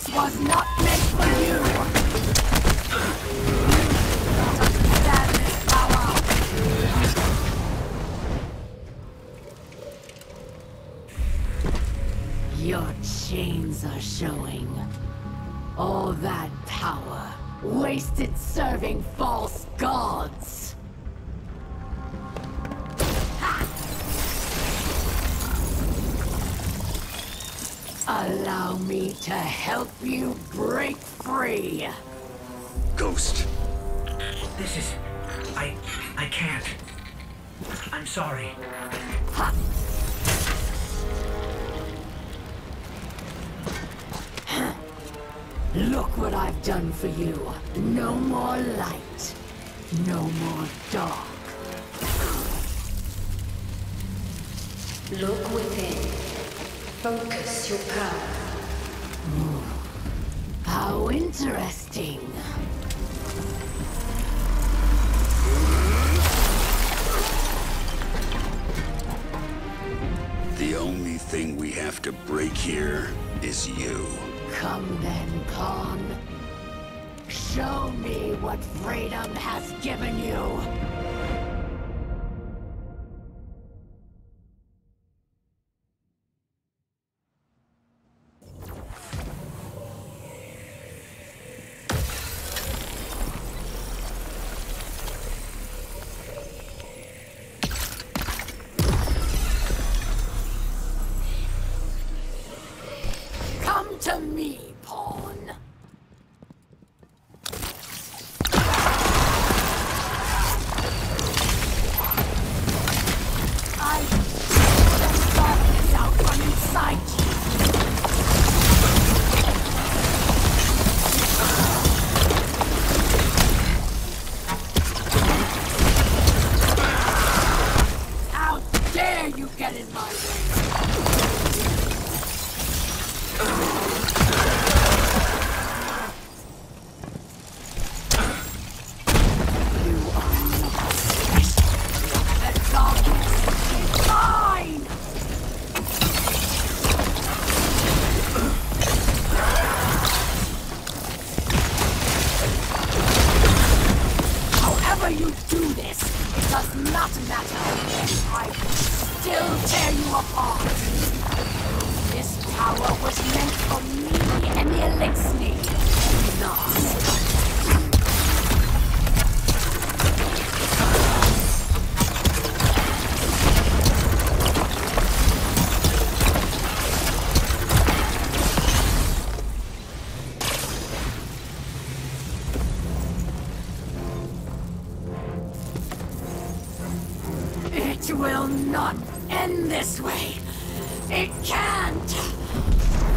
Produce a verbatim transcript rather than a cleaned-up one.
This was not meant for you! You don't understand this power! Your chains are showing. All that power, wasted serving false gods! Ha! Allow me to help you break free! Ghost. This is... I... I can't. I'm sorry. Ha! Look what I've done for you. No more light. No more dark. Look within. Focus your power. How interesting. The only thing we have to break here is you. Come then, Khan. Show me what freedom has given you. Come to me, Pawn. I the darkness out from inside you. How dare you get in my way? You are not special. The darkness is mine! However you do this, it does not matter. I will still tear you apart. This power was meant for me and the Elixir, not. It will not end this way. It can't.